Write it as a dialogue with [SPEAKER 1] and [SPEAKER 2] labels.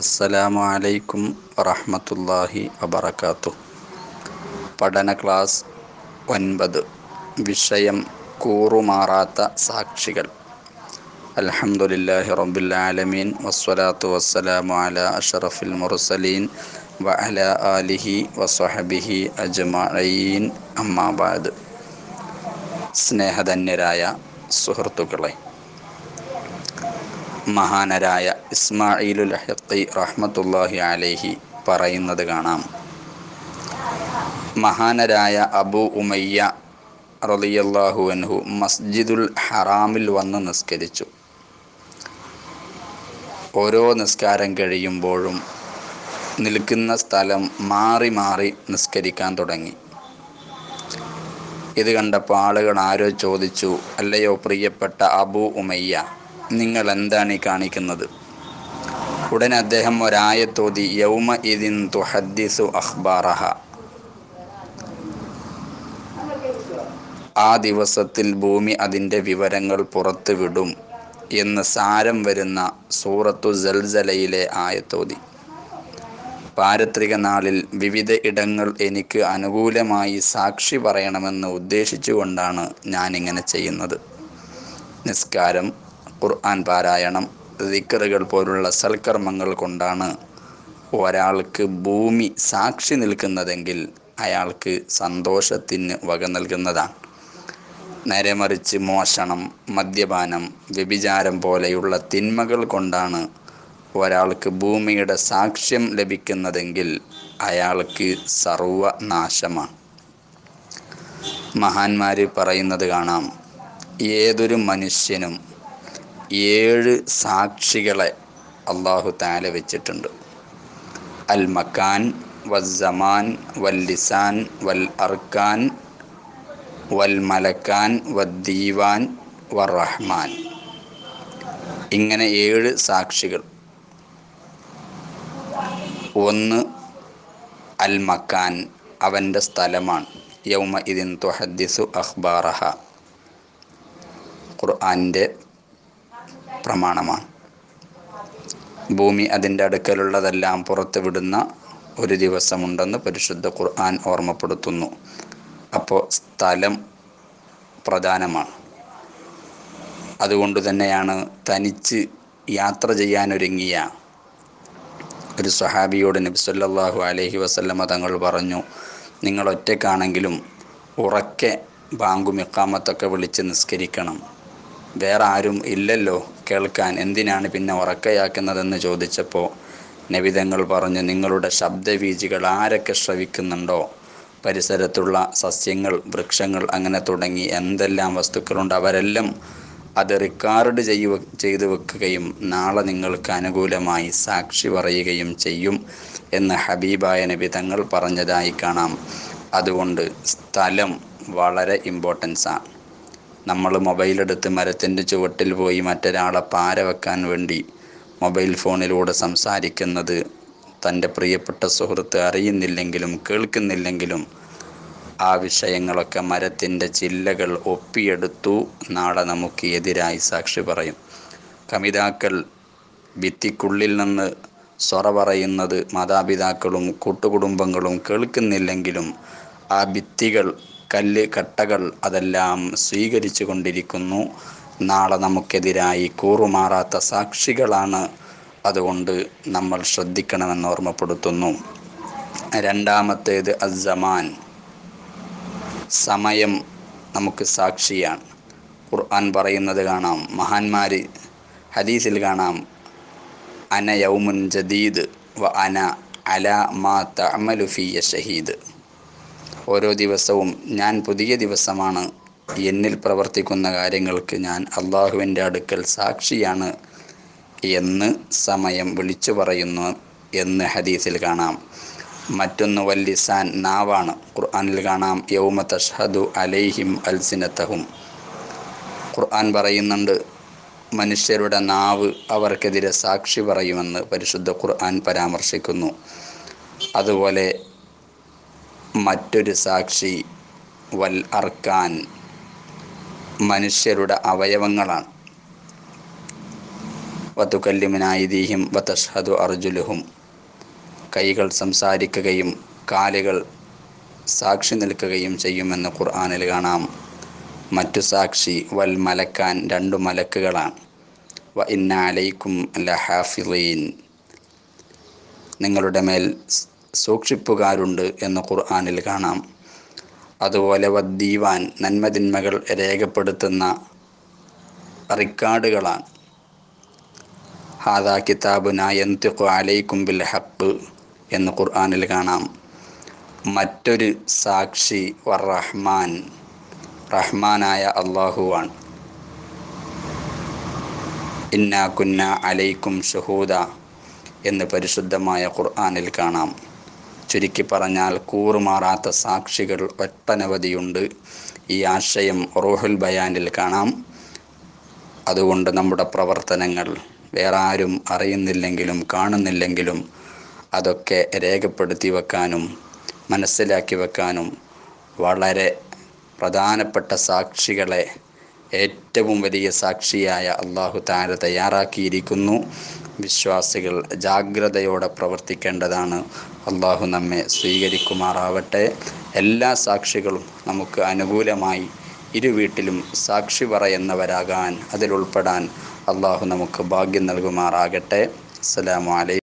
[SPEAKER 1] അസ്സലാമു അലൈക്കും വറഹ്മത്തുള്ളാഹി വബറകാതുഹു. പഠന ക്ലാസ് 9. വിഷയം കൂറുമാറാത്ത സാക്ഷികൾ. അൽഹംദുലില്ലാഹി റബ്ബിൽ ആലമീൻ വസ്സലാത്തു വസ്സലാമു അലാ അഷ്റഫിൽ മുർസലീൻ വഅലാ ആലിഹി വസ്വഹബിഹി അജ്മഈൻ. അമ്മാ ബഅദ്. സ്നേഹധന്യരായ സുഹൃത്തുക്കളെ, മഹാനരായ ഇസ്മാഈലുൽ ഹഖി റഹ്മത്തുള്ളാഹി അലൈഹി പറയുന്നത് കാണാം. മഹാനരായ അബൂ ഉമയ്യ റളിയല്ലാഹു അൻഹു മസ്ജിദുൽ ഹറാമിൽ വന്ന് നിസ്കരിച്ചു. ഓരോ നിസ്കാരം കഴിയുമ്പോഴും നിൽക്കുന്ന സ്ഥലം മാറി മാറി നിസ്കരിക്കാൻ തുടങ്ങി. ഇത് കണ്ടപ്പോൾ ആളുകൾ ആരോ ചോദിച്ചു, അല്ലയോ പ്രിയപ്പെട്ട അബൂ ഉമയ്യ, നിങ്ങൾ എന്താണ് ഈ കാണിക്കുന്നത്? ഉടനെ അദ്ദേഹം ഒരായത്തോതി, യൗമ ഇദിൻ തുഹദ്ദിസു അഖ്ബാറഹ, ആ ദിവസത്തിൽ ഭൂമി അതിൻ്റെ വിവരങ്ങൾ പുറത്തു വിടും എന്ന് സാരം വരുന്ന സൂറത്തു സൽസലയിലെ ആയത്തോതി. പാരത്രിക നാളിൽ വിവിധ ഇടങ്ങൾ എനിക്ക് അനുകൂലമായി സാക്ഷി പറയണമെന്ന് ഉദ്ദേശിച്ചുകൊണ്ടാണ് ഞാനിങ്ങനെ ചെയ്യുന്നത്. നിസ്കാരം, ഖുർആൻ പാരായണം, ദിക്റുകൾ പോലുള്ള സൽക്കർമ്മങ്ങൾ കൊണ്ടാണ് ഒരാൾക്ക് ഭൂമി സാക്ഷി നിൽക്കുന്നതെങ്കിൽ അയാൾക്ക് സന്തോഷത്തിന് വക നൽകുന്നതാണ്. നേരെ മറിച്ച് മോഷണം, മദ്യപാനം, വ്യഭിചാരം പോലെയുള്ള തിന്മകൾ കൊണ്ടാണ് ഒരാൾക്ക് ഭൂമിയുടെ സാക്ഷ്യം ലഭിക്കുന്നതെങ്കിൽ അയാൾക്ക് സർവനാശമാണ്. മഹാന്മാർ പറയുന്നത് കാണാം, ഏതൊരു മനുഷ്യനും 7 സാക്ഷികളെ അല്ലാഹു തആല വെച്ചിട്ടുണ്ട്. അൽ മക്കാൻ വസ്സമാൻ വൽ ലിസാൻ വൽ അർക്കാൻ വൽ മലക്കാൻ വദ്ദീവാൻ വറഹ്മാൻ. ഇങ്ങനെ 7 സാക്ഷികൾ. 1 അൽ മക്കാൻ, അവൻ്റെ സ്ഥലമാണ്. യൗമ ഇദിൻ തുഹദ്ദിസു അഖ്ബാറഹ, ഖുർആൻ്റെ പ്രമാണമാണ്. ഭൂമി അതിൻ്റെ അടുക്കലുള്ളതെല്ലാം പുറത്തു വിടുന്ന ഒരു ദിവസമുണ്ടെന്ന് പരിശുദ്ധ ഖുർആൻ ഓർമ്മപ്പെടുത്തുന്നു. അപ്പോൾ സ്ഥലം പ്രധാനമാണ്. അതുകൊണ്ട് തന്നെയാണ് തനിച്ച് യാത്ര ചെയ്യാനൊരുങ്ങിയ ഒരു സ്വഹാബിയോട് നബി സല്ലല്ലാഹു അലൈഹി വസല്ലമ തങ്ങൾ പറഞ്ഞു, നിങ്ങൾ ഒറ്റയ്ക്കാണെങ്കിലും ഉറക്കെ ബാങ്കും ഇഖാമത്തൊക്കെ വിളിച്ച് നിസ്കരിക്കണം. വേറെ ആരും ഇല്ലല്ലോ കേൾക്കാൻ, എന്തിനാണ് പിന്നെ ഉറക്കയാക്കുന്നതെന്ന് ചോദിച്ചപ്പോൾ നബി തങ്ങൾ പറഞ്ഞു, നിങ്ങളുടെ ശബ്ദവീചികൾ ആരൊക്കെ ശ്രവിക്കുന്നുണ്ടോ, പരിസരത്തുള്ള സസ്യങ്ങൾ, വൃക്ഷങ്ങൾ, അങ്ങനെ തുടങ്ങി എന്തെല്ലാം വസ്തുക്കളുണ്ട്, അവരെല്ലാം അത് റെക്കോർഡ് ചെയ്തു വെക്കുകയും നാളെ നിങ്ങൾക്ക് അനുകൂലമായി സാക്ഷി പറയുകയും ചെയ്യും എന്ന് ഹബീബായ നബി തങ്ങൾ പറഞ്ഞതായി കാണാം. അതുകൊണ്ട് സ്ഥലം വളരെ ഇമ്പോർട്ടൻസാണ്. നമ്മൾ മൊബൈലെടുത്ത് മരത്തിൻ്റെ ചുവട്ടിൽ പോയി മറ്റൊരാളെ പാര വെക്കാൻ വേണ്ടി മൊബൈൽ ഫോണിലൂടെ സംസാരിക്കുന്നത് തൻ്റെ പ്രിയപ്പെട്ട സുഹൃത്ത് അറിയുന്നില്ലെങ്കിലും കേൾക്കുന്നില്ലെങ്കിലും ആ വിഷയങ്ങളൊക്കെ മരത്തിൻ്റെ ചില്ലകൾ ഒപ്പിയെടുത്തു നാളെ നമുക്ക് എതിരായി സാക്ഷി പറയും. കമിതാക്കൾ ഭിത്തിക്കുള്ളിൽ നിന്ന് സൊറ പറയുന്നത് മാതാപിതാക്കളും കൂട്ടുകുടുംബങ്ങളും കേൾക്കുന്നില്ലെങ്കിലും ആ ഭിത്തികൾ, കല്ല്, കട്ടകൾ അതെല്ലാം സ്വീകരിച്ചു കൊണ്ടിരിക്കുന്നു. നാളെ നമുക്കെതിരായി കൂറുമാറാത്ത സാക്ഷികളാണ്. അതുകൊണ്ട് നമ്മൾ ശ്രദ്ധിക്കണമെന്ന് ഓർമ്മപ്പെടുത്തുന്നു. രണ്ടാമത്തേത് അസ്സമാൻ, സമയം നമുക്ക് സാക്ഷിയാണ്. ഖുർആൻ പറയുന്നത് കാണാം, മഹാന്മാർ ഹദീസിൽ കാണാം, അന യൗമുൻ ജദീദ് വ അന അലാ മാ തഅമലു ഫിയ ഷഹീദ്. ഓരോ ദിവസവും ഞാൻ പുതിയ ദിവസമാണ്, എന്നിൽ പ്രവർത്തിക്കുന്ന കാര്യങ്ങൾക്ക് ഞാൻ അള്ളാഹുവിൻ്റെ അടുക്കൽ സാക്ഷിയാണ് എന്ന് സമയം വിളിച്ചു പറയുന്നു എന്ന് ഹദീസിൽ കാണാം. മറ്റൊന്ന് വല്ലിസാൻ, നാവാണ്. ഖുർആനിൽ കാണാം, യൗമ തഷ്ഹദു അലൈഹിം അൽസിനത്തഹും. ഖുർആൻ പറയുന്നുണ്ട്, മനുഷ്യരുടെ നാവ് അവർക്കെതിരെ സാക്ഷി പറയുമെന്ന് പരിശുദ്ധ ഖുർആൻ പരാമർശിക്കുന്നു. അതുപോലെ മറ്റൊരു സാക്ഷി വൽ അർക്കാൻ, മനുഷ്യരുടെ അവയവങ്ങളാണ്. വതുകല്ലിമുനാ അയ്ദീഹിം വതഷ്ഹദു അർജുലുഹും. കൈകൾ സംസാരിക്കുകയും കാലുകൾ സാക്ഷി നിൽക്കുകയും ചെയ്യുമെന്ന് ഖുർആനിൽ കാണാം. മറ്റു സാക്ഷി വൽ മലക്കാൻ, 2 മലക്കുകളാണ്. വ ഇന്ന അലൈക്കും ലഹാഫിളീൻ, നിങ്ങളുടെ മേൽ സൂക്ഷിപ്പുകാരുണ്ട് എന്ന് ഖുർആനിൽ കാണാം. അതുപോലെ വദ്ദീവാൻ, നന്മതിന്മകൾ രേഖപ്പെടുത്തുന്ന റിക്കാർഡുകളാണ്. ഹാദാ കിതാബുനാ യന്തിഖു അലൈക്കും ബിൽ ഹഖ് എന്ന് ഖുർആനിൽ കാണാം. മറ്റൊരു സാക്ഷി വർ-റഹ്മാൻ, റഹ്മാനായ അള്ളാഹുവാണ്. ഇന്നാ കുന്നാ അലൈക്കും ഷുഹൂദ എന്ന് പരിശുദ്ധമായ ഖുർആനിൽ കാണാം. ചുരുക്കി പറഞ്ഞാൽ കൂറുമാറാത്ത സാക്ഷികൾ ഒട്ടനവധിയുണ്ട്. ഈ ആശയം റൂഹുൽ ബയാനിൽ കാണാം. അതുകൊണ്ട് നമ്മുടെ പ്രവർത്തനങ്ങൾ വേറെ ആരും അറിയുന്നില്ലെങ്കിലും കാണുന്നില്ലെങ്കിലും അതൊക്കെ രേഖപ്പെടുത്തി വെക്കാനും മനസ്സിലാക്കി വെക്കാനും വളരെ പ്രധാനപ്പെട്ട സാക്ഷികളെ ഏറ്റവും വലിയ സാക്ഷിയായ അല്ലാഹു തആല തയ്യാറാക്കിയിരിക്കുന്നു. വിശ്വാസികൾ ജാഗ്രതയോടെ പ്രവർത്തിക്കേണ്ടതാണ്. അല്ലാഹു നമ്മെ സ്വീകരിക്കുമാറാവട്ടെ. എല്ലാ സാക്ഷികളും നമുക്ക് അനുകൂലമായി ഇരുവീട്ടിലും സാക്ഷി പറയുന്നവരാകാൻ, അതിലുൾപ്പെടാൻ അല്ലാഹു നമുക്ക് ഭാഗ്യം നൽകുമാറാകട്ടെ. അസ്സലാമു അലൈക്കും.